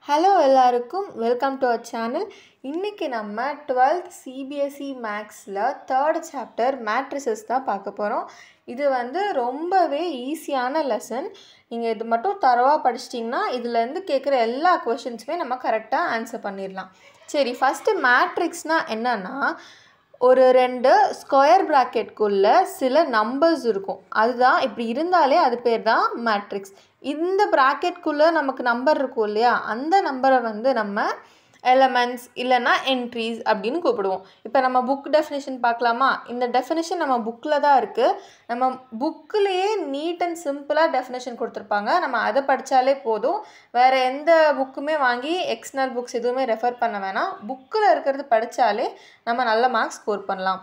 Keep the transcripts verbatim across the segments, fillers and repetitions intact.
Hello எல்லாருக்கும் welcome to our channel. இன்றைக்கி நம்ம டுவெல்த் சிபிஎஸ்இ மேக்ஸில் தேர்ட் சாப்டர் மேட்ரிசஸ் தான் பார்க்க போகிறோம். இது வந்து ரொம்பவே ஈஸியான லெசன். நீங்கள் இது மட்டும் தரவாக படிச்சிட்டிங்கன்னா இதுலேருந்து கேட்குற எல்லா கொஷின்ஸுமே நம்ம கரெக்டாக ஆன்சர் பண்ணிடலாம். சரி, ஃபஸ்ட்டு மேட்ரிக்ஸ்னால் என்னென்னா, ஒரு ரெண்டு ஸ்கொயர் ப்ராக்கெட்குள்ளே சில நம்பர்ஸ் இருக்கும். அதுதான் இப்படி இருந்தாலே அது பேர் தான் மேட்ரிக்ஸ். இந்த ப்ராக்கெட்குள்ளே நமக்கு நம்பர் இருக்கும் இல்லையா, அந்த நம்பரை வந்து நம்ம எலமெண்ட்ஸ் இல்லைன்னா என்ட்ரிஸ் அப்படின்னு கூப்பிடுவோம். இப்போ நம்ம புக் டெஃபினேஷன் பார்க்கலாமா? இந்த டெஃபினேஷன் நம்ம புக்கில் தான் இருக்குது. நம்ம புக்கிலேயே நீட் அண்ட் சிம்பிளாக டெஃபினேஷன் கொடுத்துருப்பாங்க. நம்ம அதை படித்தாலே போதும். வேறு எந்த புக்குமே வாங்கி எக்ஸ்டர்னல் புக்ஸ் எதுவுமே ரெஃபர் பண்ண வேணாம். புக்கில் இருக்கிறது படித்தாலே நம்ம நல்ல மார்க்ஸ் ஸ்கோர் பண்ணலாம்.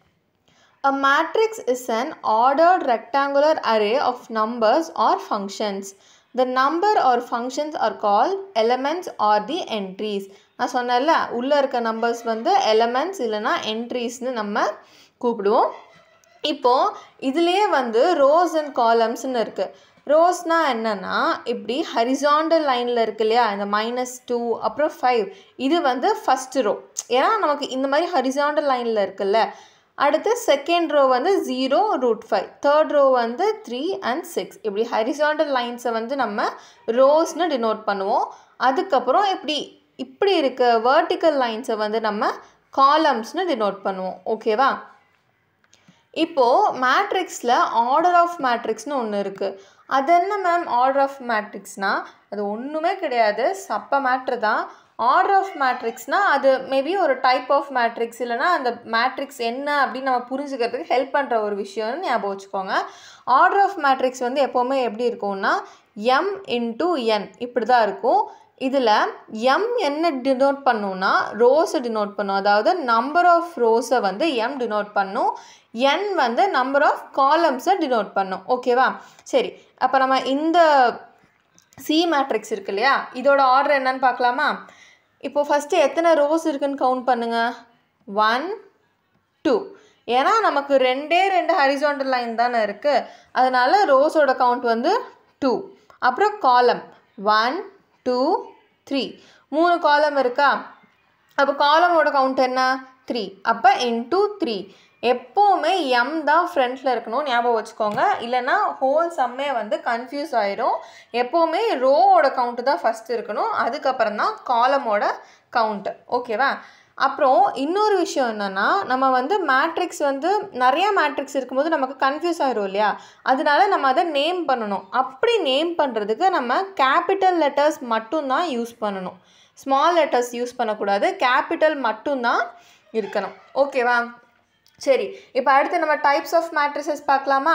A matrix is an ordered rectangular array of numbers or functions. The number or functions are called elements or the entries. நான் சொன்னேன்ல, உள்ளே இருக்க நம்பர்ஸ் வந்து எலமெண்ட்ஸ் இல்லைனா என்ட்ரிஸ்னு நம்ம கூப்பிடுவோம். இப்போது இதுலேயே வந்து ரோஸ் அண்ட் காலம்ஸ்னு இருக்குது. ரோஸ்னால் என்னென்னா, இப்படி ஹரிசாண்டல் லைனில் இருக்கு இல்லையா, இந்த மைனஸ் டூ அப்புறம் ஃபைவ், இது வந்து ஃபஸ்ட்டு ரோ. ஏன்னா நமக்கு இந்த மாதிரி ஹரிசாண்டல் லைனில் இருக்குல்ல. அடுத்து செகண்ட் ரோ வந்து zero root five, third row வந்து த்ரீ அண்ட் சிக்ஸ். இப்படி ஹரிசாண்டல் லைன்ஸை வந்து நம்ம ரோஸ்னு டினோட் பண்ணுவோம். அதுக்கப்புறம் இப்படி இப்படி இருக்க வேர்ட்டிக்கல் லைன்ஸை வந்து நம்ம காலம்ஸ்னு டினோட் பண்ணுவோம். ஓகேவா? இப்போது மேட்ரிக்ஸில் ஆர்டர் ஆஃப் மேட்ரிக்ஸ்னு ஒன்று இருக்குது. அது என்ன மேம் ஆர்டர் ஆஃப் மேட்ரிக்ஸ்னால்? அது ஒன்றுமே கிடையாது, சப்ப மேட்ரு தான். ஆர்டர் ஆஃப் மேட்ரிக்ஸ்னால் அது மேபி ஒரு டைப் ஆஃப் மேட்ரிக்ஸ் இல்லைனா அந்த மேட்ரிக்ஸ் என்ன அப்படின்னு நம்ம புரிஞ்சுக்கிறதுக்கு ஹெல்ப் பண்ணுற ஒரு விஷயம்னு ஞாபகம் வச்சுக்கோங்க. ஆர்டர் ஆஃப் மேட்ரிக்ஸ் வந்து எப்போவுமே எப்படி இருக்கும்னா எம் இன்டூ என் இப்படி தான் இருக்கும். இதில் எம் என்ன டினோட் பண்ணுன்னா ரோஸை டினோட் பண்ணும். அதாவது நம்பர் ஆஃப் ரோஸை வந்து எம் டினோட் பண்ணும். என் வந்து நம்பர் ஆஃப் காலம்ஸை டினோட் பண்ணும். ஓகேவா? சரி, அப்போ நம்ம இந்த சி மேட்ரிக்ஸ் இருக்கு இல்லையா, இதோட ஆர்டர் என்னன்னு பார்க்கலாமா? இப்போது ஃபஸ்ட்டு எத்தனை ரோஸ் இருக்குதுன்னு கவுண்ட் பண்ணுங்கள். One two. ஏன்னா நமக்கு ரெண்டே ரெண்டு ஹரிசாண்டல் லைன் தானே இருக்குது, அதனால ரோஸோட கவுண்ட் வந்து டூ. அப்புறம் காலம் ஒன் டூ த்ரீ, மூணு காலம் இருக்கா. அப்போ காலமோட கவுண்ட் என்ன? த்ரீ. அப்போ இன்டூ த்ரீ. எப்போவுமே எம் தான் ஃப்ரண்ட்டில் இருக்கணும், ஞாபகம் வச்சுக்கோங்க. இல்லைனா ஹோல் சம்மே வந்து கன்ஃபியூஸ் ஆயிரும். எப்போவுமே ரோவோட கவுண்ட்டு தான் ஃபஸ்ட்டு இருக்கணும், அதுக்கப்புறம் தான் காலமோட கவுண்ட்டு. ஓகேவா? அப்புறம் இன்னொரு விஷயம் என்னென்னா, நம்ம வந்து மேட்ரிக்ஸ் வந்து நிறையா மேட்ரிக்ஸ் இருக்கும்போது நமக்கு கன்ஃபியூஸ் ஆயிரும் இல்லையா, அதனால நம்ம அதை நேம் பண்ணணும். அப்படி நேம் பண்ணுறதுக்கு நம்ம கேபிட்டல் லெட்டர்ஸ் மட்டும்தான் யூஸ் பண்ணணும், ஸ்மால் லெட்டர்ஸ் யூஸ் பண்ணக்கூடாது. கேபிட்டல் மட்டும்தான் இருக்கணும். ஓகேவா? சரி, இப்போ அடுத்து நம்ம டைப்ஸ் ஆஃப் மேட்ரிசஸ் பார்க்கலாமா?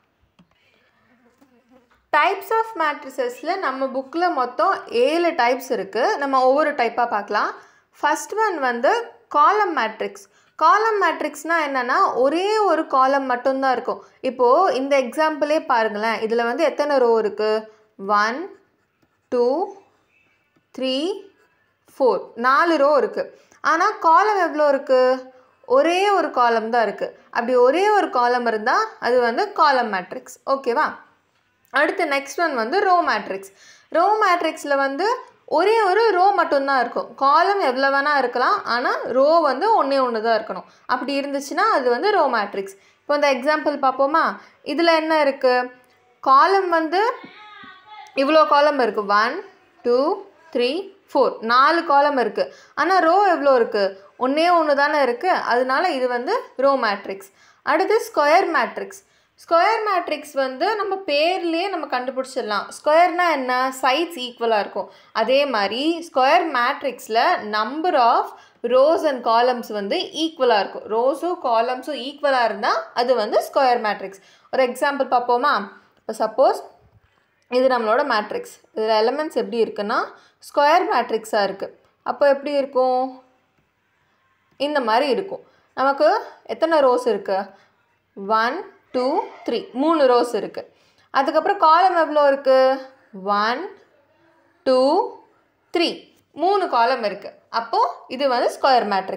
டைப்ஸ் ஆஃப் மேட்ரிசஸில் நம்ம புக்கில் மொத்தம் ஏழு டைப்ஸ் இருக்குது. நம்ம ஒவ்வொரு டைப்பாக பார்க்கலாம். ஃபஸ்ட் ஒன் வந்து காலம் மேட்ரிக்ஸ். காலம் மேட்ரிக்ஸ்னால் என்னென்னா, ஒரே ஒரு காலம் மட்டும்தான் இருக்கும். இப்போது இந்த எக்ஸாம்பிளே பாருங்களேன். இதில் வந்து எத்தனை ரோ இருக்குது? ஒன் டூ த்ரீ ஃபோர், நாலு ரோ இருக்குது. ஆனால் காலம் எவ்வளோ இருக்குது? ஒரே ஒரு காலம் தான் இருக்குது. அப்படி ஒரே ஒரு காலம் இருந்தால் அது வந்து காலம் மேட்ரிக்ஸ். ஓகேவா? அடுத்து நெக்ஸ்ட் ஒன் வந்து ரோ மேட்ரிக்ஸ். ரோ மேட்ரிக்ஸில் வந்து ஒரே ஒரு ரோ மட்டும்தான் இருக்கும். காலம் எவ்வளோ வேணால் இருக்கலாம், ஆனால் ரோ வந்து ஒன்றே ஒன்று தான் இருக்கணும். அப்படி இருந்துச்சுன்னா அது வந்து ரோ மேட்ரிக்ஸ். இப்போ இந்த எக்ஸாம்பிள் பார்ப்போமா? இதில் என்ன இருக்குது? காலம் வந்து இவ்வளோ காலம் இருக்குது, ஒன் டூ த்ரீ ஃபோர், நாலு காலம் இருக்குது. ஆனால் ரோ எவ்வளோ இருக்குது? ஒன்றே ஒன்று தானே இருக்குது, அதனால இது வந்து ரோ மேட்ரிக்ஸ். அடுத்து ஸ்கொயர் மேட்ரிக்ஸ். ஸ்கொயர் மேட்ரிக்ஸ் வந்து நம்ம பேர்லேயே நம்ம கண்டுபிடிச்சிடலாம். ஸ்கொயர்னால் என்ன? சைட்ஸ் ஈக்குவலாக இருக்கும். அதே மாதிரி ஸ்கொயர் மேட்ரிக்ஸில் number of rows and columns வந்து ஈக்குவலாக இருக்கும். ரோஸும் காலம்ஸும் ஈக்குவலாக இருந்தால் அது வந்து ஸ்கொயர் மேட்ரிக்ஸ். ஒரு எக்ஸாம்பிள் பார்ப்போமா? இப்போ சப்போஸ் இது நம்மளோட மேட்ரிக்ஸ். இதில் எலமெண்ட்ஸ் எப்படி இருக்குன்னா ஸ்கொயர் மேட்ரிக்ஸாக இருக்குது. அப்போ எப்படி இருக்கும்? இந்த மாதிரி இருக்கும். நமக்கு எத்தனை ரோஸ் இருக்குது? ஒன் டூ த்ரீ, மூணு ரோஸ் இருக்குது. அதுக்கப்புறம் காலம் எவ்வளோ இருக்குது? ஒன் டூ த்ரீ, மூணு காலம் இருக்குது. அப்போது இது வந்து ஸ்கொயர் மேட்ரிக்ஸ்.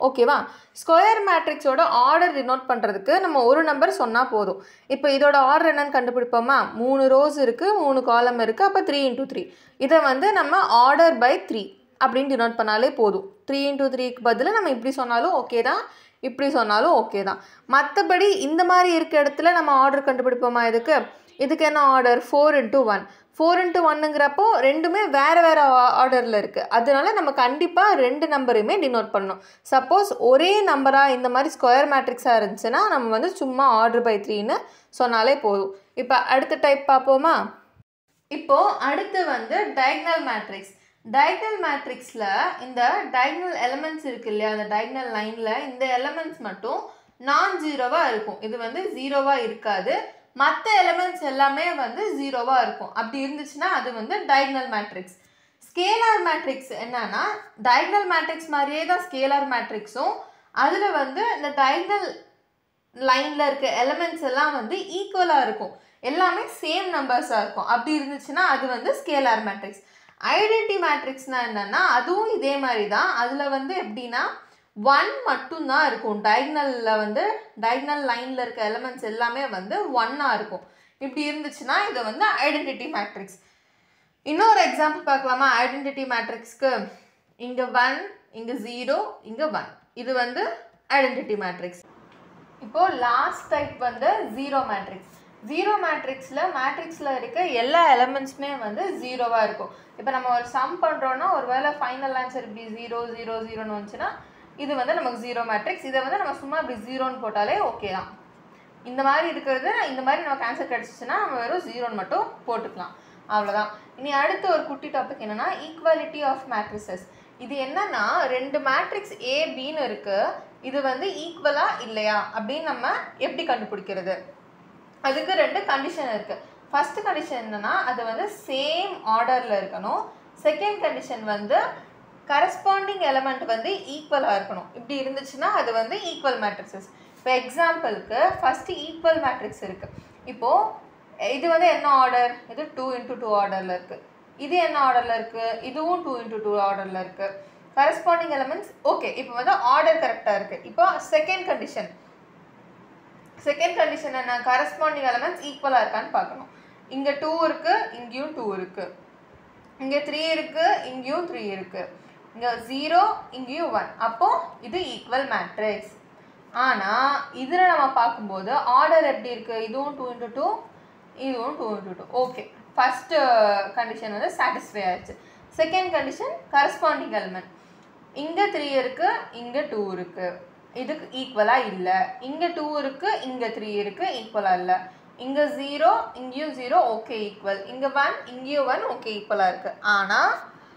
ஓகேவா? ஸ்கொயர் மேட்ரிக்ஸோட ஆர்டர் டினோட் பண்ணுறதுக்கு நம்ம ஒரு நம்பர் சொன்னால் போதும். இப்போ இதோட ஆர்டர் என்னன்னு கண்டுபிடிப்போமா? மூணு ரோஸ் இருக்குது, மூணு காலம் இருக்குது, அப்போ த்ரீ இன்டூ த்ரீ. இதை வந்து நம்ம ஆர்டர் பை த்ரீ அப்படின்னு டினோட் பண்ணாலே போதும். த்ரீ இன்டூ த்ரீக்கு பதில் நம்ம இப்படி சொன்னாலும் ஓகே தான், இப்படி சொன்னாலும் ஓகே தான். மற்றபடி இந்த மாதிரி இருக்க இடத்துல நம்ம ஆர்டர் கண்டுபிடிப்போமா? இதுக்கு இதுக்கு என்ன order? Four into one. Four into ஒன்னுங்கிறப்போ ரெண்டுமே வேறு வேறு ஆர்டரில் இருக்குது. அதனால நம்ம கண்டிப்பாக ரெண்டு நம்பரையுமே டினோட் பண்ணணும். சப்போஸ் ஒரே நம்பராக இந்த மாதிரி ஸ்கொயர் மேட்ரிக்ஸாக இருந்துச்சுன்னா நம்ம வந்து சும்மா ஆர்டர் பை த்ரீன்னு சொன்னாலே போதும். இப்போ அடுத்த டைப் பார்ப்போமா? இப்போது அடுத்து வந்து டயகனல் மேட்ரிக்ஸ். டயகனல் மேட்ரிக்ஸில் இந்த டயகனல் எலமெண்ட்ஸ் இருக்குது இல்லையா, அந்த டயகனல் லைனில் இந்த எலமெண்ட்ஸ் மட்டும் நான் ஜீரோவாக இருக்கும். இது வந்து ஜீரோவாக இருக்காது. மற்ற எலமெண்ட்ஸ் எல்லாமே வந்து ஜீரோவாக இருக்கும். அப்படி இருந்துச்சுன்னா அது வந்து டயகனல் மேட்ரிக்ஸ். ஸ்கேலார் மேட்ரிக்ஸ் என்னன்னா, டயகனல் மேட்ரிக்ஸ் மாதிரியே தான் ஸ்கேலார் மேட்ரிக்ஸும். அதில் வந்து இந்த டயகனல் லைனில் இருக்க எலமெண்ட்ஸ் எல்லாம் வந்து ஈக்குவலாக இருக்கும், எல்லாமே சேம் நம்பர்ஸாக இருக்கும். அப்படி இருந்துச்சுன்னா அது வந்து ஸ்கேலார் மேட்ரிக்ஸ். ஐடென்டி மேட்ரிக்ஸ்னால் என்னென்னா, அதுவும் இதே மாதிரி தான். அதில் வந்து எப்படின்னா ஒன் மட்டும்தான் இருக்கும். டயகனலில் வந்து டயகனல் லைனில் இருக்க எலமெண்ட்ஸ் எல்லாமே வந்து ஒன்னாக இருக்கும். இப்படி இருந்துச்சுன்னா இதை வந்து ஐடென்டிட்டி மேட்ரிக்ஸ். இன்னொரு எக்ஸாம்பிள் பார்க்கலாமா ஐடென்டிட்டி மேட்ரிக்ஸ்க்கு? இங்கே ஒன், இங்கே ஜீரோ, இங்கே ஒன். இது வந்து ஐடென்டிட்டி மேட்ரிக்ஸ். இப்போது லாஸ்ட் டைப் வந்து ஜீரோ மேட்ரிக்ஸ். ஜீரோ மேட்ரிக்ஸில் மேட்ரிக்ஸில் இருக்க எல்லா எலமெண்ட்ஸுமே வந்து ஜீரோவாக இருக்கும். இப்போ நம்ம ஒரு சம் பண்ணுறோன்னா ஒரு வேளை ஃபைனல் ஆன்சர் இப்படி ஜீரோ ஜீரோ ஜீரோன்னு வந்துச்சுன்னா இது வந்து நமக்கு ஜீரோ மேட்ரிக்ஸ். இதை வந்து நம்ம சும்மா இப்படி ஜீரோன்னு போட்டாலே ஓகே தான். இந்த மாதிரி இருக்கிறது இந்த மாதிரி நமக்கு ஆன்சர் கிடச்சிச்சுன்னா நம்ம வெறும் ஜீரோன்னு மட்டும் போட்டுக்கலாம், அவ்வளோதான். இனி அடுத்து ஒரு குட்டி டாபிக் என்னென்னா ஈக்குவாலிட்டி ஆஃப் மேட்ரிசஸ். இது என்னன்னா, ரெண்டு மேட்ரிக்ஸ் ஏ பின்னு இருக்குது, இது வந்து ஈக்குவலாக இல்லையா அப்படின்னு நம்ம எப்படி கண்டுபிடிக்கிறது? அதுக்கு ரெண்டு கண்டிஷன் இருக்குது. ஃபஸ்ட்டு கண்டிஷன் என்னென்னா, அது வந்து சேம் ஆர்டரில் இருக்கணும். செகண்ட் கண்டிஷன் வந்து கரஸ்பாண்டிங் எலமெண்ட் வந்து ஈக்குவலாக இருக்கணும். இப்படி இருந்துச்சுன்னா அது வந்து ஈக்குவல் மேட்ரிக்ஸஸ். இப்போ எக்ஸாம்பிளுக்கு ஃபஸ்ட்டு ஈக்குவல் மேட்ரிக்ஸ் இருக்குது. இப்போது இது வந்து என்ன ஆர்டர்? இது டூ இன்ட்டு டூ ஆர்டரில் இருக்குது. இது என்ன ஆர்டரில் இருக்குது? இதுவும் டூ இன்ட்டு டூ ஆர்டரில் இருக்குது. Corresponding elements okay. இப்போ வந்து ஆர்டர் கரெக்டாக இருக்குது. இப்போ செகண்ட் கண்டிஷன் செகண்ட் கண்டிஷன் என்ன? கரஸ்பாண்டிங் எலமெண்ட்ஸ் ஈக்குவலாக இருக்கான்னு பார்க்கணும். இங்கே டூ இருக்குது, இங்கேயும் டூ இருக்குது. இங்கே த்ரீ இருக்குது, இங்கேயும் த்ரீ இருக்குது. இங்கே ஜீரோ, இங்கேயும் ஒன். அப்போது இது ஈக்குவல் மேட்ரிக்ஸ். ஆனால் இதில் நம்ம பார்க்கும்போது ஆர்டர் எப்படி இருக்குது? இதுவும் டூ இன்ட்டு டூ, இதுவும் two into two. Okay, first condition வந்து சாட்டிஸ்ஃபை ஆயிடுச்சு. Second condition corresponding element. இங்கே த்ரீ இருக்குது, இங்கே டூ இருக்குது, இதுக்கு ஈக்குவலாக இல்லை. இங்கே டூ இருக்குது, இங்கே த்ரீ இருக்குது, ஈக்குவலாக இல்லை. இங்கே ஜீரோ, இங்கேயும் ஜீரோ, ஓகே ஈக்குவல். இங்கே ஒன், இங்கேயும் ஒன், ஓகே ஈக்குவலாக இருக்குது. ஆனால்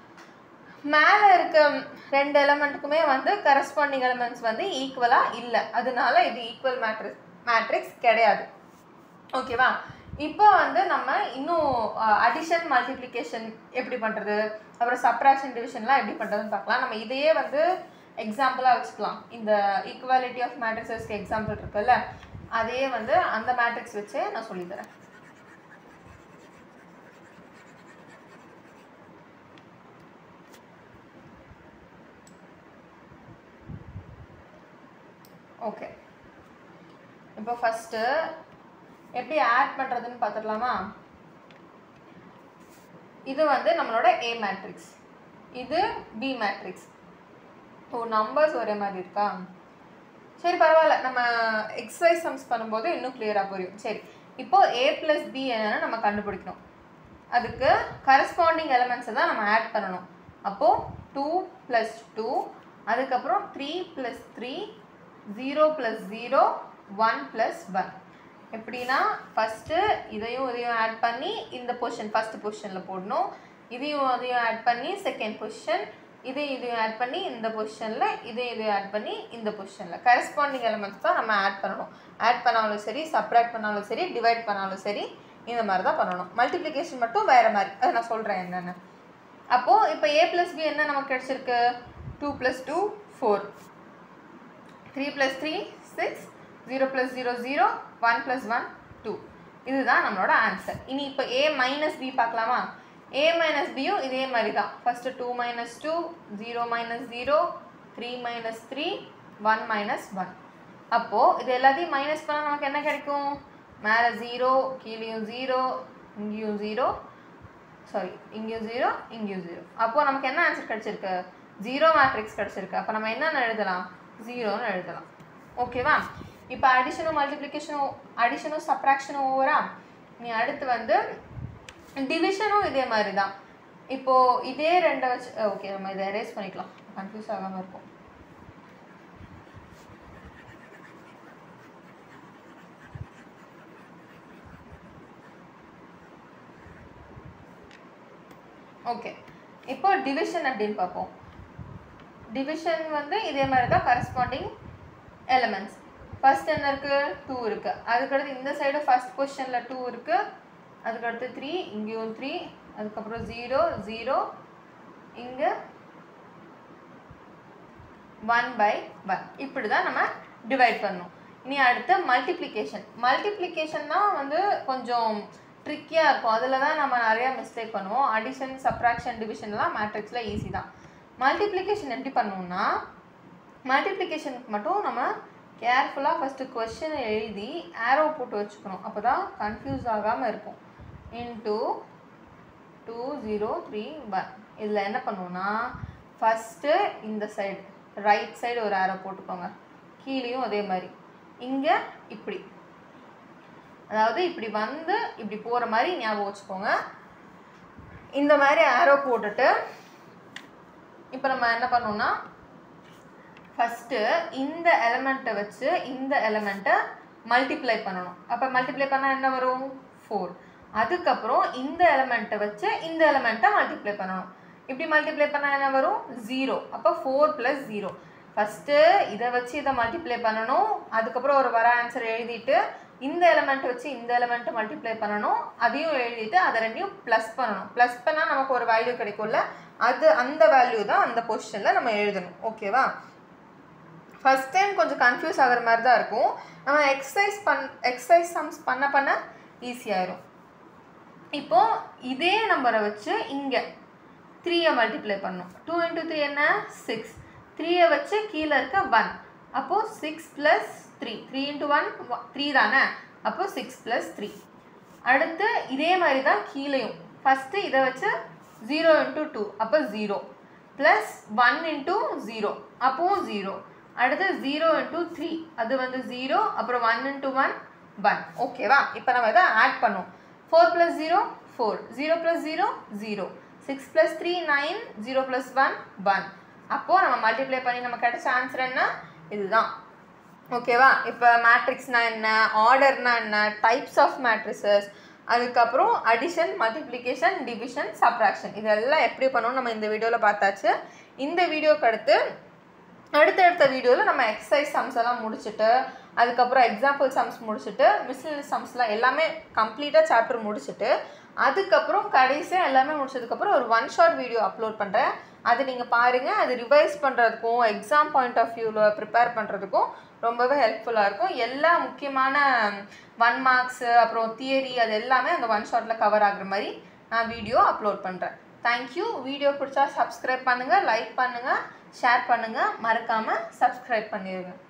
மேலே இருக்க ரெண்டு எலமெண்ட்டுக்குமே வந்து கரஸ்பாண்டிங் எலிமெண்ட்ஸ் வந்து ஈக்குவலாக இல்லை. அதனால இது ஈக்குவல் மேட்ரிக்ஸ் மேட்ரிக்ஸ் கிடையாது. ஓகேவா? இப்போ வந்து நம்ம இன்னும் அடிஷன் மல்டிப்ளிகேஷன் எப்படி பண்ணுறது, அப்புறம் சப்ராக்ஷன் டிவிஷன்லாம் எப்படி பண்ணுறதுன்னு பார்க்கலாம். நம்ம இதையே வந்து எக்ஸாம்பிளாக வச்சுக்கலாம். இந்த ஈக்குவாலிட்டி ஆஃப் மேட்ரிக்ஸஸ்க்கு எக்ஸாம்பிள் இருக்குல்ல, அதையே வந்து அந்த மேட்ரிக்ஸ் வச்சே நான் சொல்லித்தரேன். ஓகே, இப்போ ஃபஸ்ட்டு எப்படி ஆட் பண்ணுறதுன்னு பார்த்துடலாமா? இது வந்து நம்மளோட ஏ மேட்ரிக்ஸ், இது பி மேட்ரிக்ஸ். ஓ, நம்பர்ஸ் ஒரே மாதிரி இருக்கா? சரி, பரவாயில்ல. நம்ம எக்ஸசைஸ் சம்ஸ் பண்ணும்போது இன்னும் கிளியராக புரியும். சரி, இப்போது ஏ ப்ளஸ் பி என்னென்னு நம்ம கண்டுபிடிக்கணும். அதுக்கு கரஸ்பாண்டிங் எலிமெண்ட்ஸை தான் நம்ம ஆட் பண்ணணும். அப்போது டூ ப்ளஸ் டூ, அதுக்கப்புறம் three plus three, zero plus zero, one plus one. எப்படின்னா ஃபஸ்ட்டு இதையும் இதையும் ஆட் பண்ணி இந்த பொசிஷன் ஃபஸ்ட்டு பொசிஷனில் போடணும். இதையும் அதையும் ஆட் பண்ணி செகண்ட் பொசிஷன், இதையும் இதையும் ஆட் பண்ணி இந்த பொசிஷனில், இதையும் இதையும் ஆட் பண்ணி இந்த பொசிஷனில். கரஸ்பாண்டிங் எலிமெண்ட்ஸ் தான் நம்ம ஆட் பண்ணணும். ஆட் பண்ணாலும் சரி, சப்ராக்ட் பண்ணாலும் சரி, டிவைட் பண்ணாலும் சரி, இந்த மாதிரி தான் பண்ணணும். மல்டிப்ளிகேஷன் மட்டும் வேறு மாதிரி, அதை நான் சொல்கிறேன் என்னென்னு. அப்போது இப்போ ஏ ப்ளஸ் பி என்ன நமக்கு கிடச்சிருக்கு? Two plus two four, three plus three six, zero plus zero zero, one plus one two. இதுதான் நம்மளோட ஆன்சர். இனி இப்போ ஏ மைனஸ் பி பார்க்கலாமா? ஏ மைனஸ் பியும் இதே மாதிரி தான். First two minus two, zero minus zero, three minus three, one minus one. அப்போது இது எல்லாத்தையும் மைனஸ் பண்ணால் நமக்கு என்ன கிடைக்கும்? மேலே ஜீரோ, கீழேயும் ஜீரோ, இங்கேயும் ஜீரோ, சாரி இங்கேயும் ஜீரோ, இங்கேயும் ஜீரோ. அப்போது நமக்கு என்ன ஆன்சர் கிடச்சிருக்கு? ஜீரோ மேட்ரிக்ஸ் கிடச்சிருக்கு. அப்போ நம்ம என்னென்னு எழுதலாம்? ஜீரோன்னு எழுதலாம். ஓகேவா? இப்போ அடிஷனும் மல்டிப்ளிகேஷனும் அடிஷனும் சப்ராக்ஷனும் ஓவரா. நீ அடுத்து வந்து டிவிஷனும் இதே மாதிரி தான். இப்போது இதே ரெண்டை வச்சு ஓகே நம்ம இதை எரேஸ் பண்ணிக்கலாம், கன்ஃபியூஸ் ஆகாமல் இருக்கும். ஓகே, இப்போ டிவிஷன் அப்படின்னு பார்ப்போம். டிவிஷன் வந்து இதே மாதிரி தான், கரஸ்பாண்டிங் எலிமெண்ட்ஸ். ஃபர்ஸ்ட் என்ன இருக்குது? டூ இருக்குது. அதுக்கடுத்து இந்த சைடு ஃபர்ஸ்ட் பொசிஷனில் டூ இருக்குது, அதுக்கடுத்து த்ரீ, இங்கேயும் த்ரீ, அதுக்கப்புறம் ஜீரோ ஜீரோ, இங்கே ஒன் பை ஒன். இப்படி தான் நம்ம டிவைட் பண்ணணும். இனி அடுத்து மல்டிப்ளிகேஷன். மல்டிப்ளிகேஷன் தான் வந்து கொஞ்சம் ட்ரிக்கியாக இருக்கும், அதில் தான் நம்ம நிறையா மிஸ்டேக் பண்ணுவோம். அடிஷன் சப்ராக்ஷன் டிவிஷன்லாம் மேட்ரிக்ஸில் ஈஸி தான். மல்டிப்ளிகேஷன் எப்படி பண்ணணும்னா, மல்டிப்ளிகேஷனுக்கு மட்டும் நம்ம கேர்ஃபுல்லாக ஃபஸ்ட்டு கொஸ்டினை எழுதி ஆரோ போட்டு வச்சுக்கணும், அப்போ தான் கன்ஃபியூஸ் ஆகாமல் இருக்கும். Into two zero three one. இதில் என்ன பண்ணுவோன்னா, ஃபஸ்ட்டு இந்த சைடு ரைட் சைடு ஒரு ஆரோ போட்டுக்கோங்க, கீழேயும் அதே மாதிரி, இங்கே இப்படி, அதாவது இப்படி வந்து இப்படி போகிற மாதிரி ஞாபகம் வச்சுக்கோங்க. இந்த மாதிரி ஆரோ போட்டுட்டு இப்போ நம்ம என்ன பண்ணோம்னா, ஃபஸ்ட்டு இந்த எலிமெண்ட்டை வச்சு இந்த எலிமெண்ட்டை மல்டிப்ளை பண்ணணும். அப்போ மல்டிப்ளை பண்ணால் என்ன வரும்? ஃபோர். அதுக்கப்புறம் இந்த எலிமெண்ட்டை வச்சு இந்த எலிமெண்ட்டை மல்டிப்ளை பண்ணணும். இப்படி மல்டிப்ளை பண்ணால் என்ன வரும்? ஜீரோ. அப்போ ஃபோர் ப்ளஸ் ஜீரோ. ஃபஸ்ட்டு இதை வச்சு இதை மல்டிப்ளை பண்ணணும், அதுக்கப்புறம் ஒரு வர ஆன்சர் எழுதிட்டு இந்த எலிமெண்ட்டை வச்சு இந்த எலிமெண்ட்டை மல்டிப்ளை பண்ணணும், அதையும் எழுதிட்டு அதை ரெண்டையும் ப்ளஸ் பண்ணணும். ப்ளஸ் பண்ணால் நமக்கு ஒரு வேல்யூ கிடைக்கும்ல, அது அந்த வேல்யூ தான் அந்த பொசிஷனில் நம்ம எழுதணும். ஓகேவா? ஃபஸ்ட் டைம் கொஞ்சம் கன்ஃபியூஸ் ஆகிற மாதிரி தான் இருக்கும். நம்ம எக்ஸசைஸ் பண் எக்ஸசைஸ் சம்ஸ் பண்ண பண்ண ஈஸியாயிரும். இப்போது இதே நம்பரை வச்சு இங்கே த்ரீயை மல்டிப்ளை பண்ணணும். டூ இன்ட்டு த்ரீ என்ன? சிக்ஸ். த்ரீயை வச்சு கீழே இருக்க ஒன், அப்போது six plus three. Three into one three தானே, அப்போது சிக்ஸ் ப்ளஸ் த்ரீ. அடுத்து இதே மாதிரி தான் கீழேயும். ஃபஸ்ட்டு இதை வச்சு ஜீரோ இன்ட்டு டூ, அப்போ zero, plus one into zero, அப்போவும் ஜீரோ. அடுத்து ஜீரோ இன்ட்டு த்ரீ, அது வந்து ஜீரோ, அப்புறம் ஒன் இன்ட்டு ஒன் ஒன். ஓகேவா? இப்போ நம்ம இதை ஆட் பண்ணுவோம். Four plus zero four, zero plus zero zero, six plus three nine, zero plus one one. அப்போது நம்ம மல்டிப்ளை பண்ணி நம்ம கிடைச்ச ஆன்சர் என்ன? இதுதான். ஓகேவா? இப்போ மேட்ரிக்ஸ்னா என்ன, ஆர்டர்னா என்ன, டைப்ஸ் ஆஃப் மேட்ரிசஸ், அதுக்கப்புறம் அடிஷன், மல்டிப்ளிகேஷன், டிவிஷன், சப்ராக்ஷன், இதெல்லாம் எப்படி பண்ணணும்னு நம்ம இந்த வீடியோவில் பார்த்தாச்சு. இந்த வீடியோக்கு அடுத்து அடுத்தடுத்த வீடியோவில் நம்ம எக்ஸசைஸ் சம்ஸ் எல்லாம் முடிச்சுட்டு, அதுக்கப்புறம் எக்ஸாம்பிள் சம்ஸ் முடிச்சுட்டு, மிஸ்லினியஸ் சம்ஸ்லாம் எல்லாமே கம்ப்ளீட்டாக சாப்டர் முடிச்சுட்டு, அதுக்கப்புறம் கடைசியாக எல்லாமே முடிச்சதுக்கப்புறம் ஒரு ஒன் ஷார்ட் வீடியோ அப்லோட் பண்ணுறேன். அது நீங்கள் பாருங்கள். அது ரிவைஸ் பண்ணுறதுக்கும் எக்ஸாம் பாயிண்ட் ஆஃப் வியூவில் ப்ரிப்பேர் பண்ணுறதுக்கும் ரொம்பவே ஹெல்ப்ஃபுல்லாக இருக்கும். எல்லா முக்கியமான ஒன் மார்க்ஸு அப்புறம் தியரி அது எல்லாமே அந்த ஒன் ஷார்ட்டில் கவர் ஆகுற மாதிரி நான் வீடியோ அப்லோட் பண்ணுறேன். தேங்க்யூ. வீடியோ பிடிச்சா சப்ஸ்கிரைப் பண்ணுங்கள், லைக் பண்ணுங்கள், ஷேர் பண்ணுங்கள், மறக்காமல் சப்ஸ்கிரைப் பண்ணிடுங்க.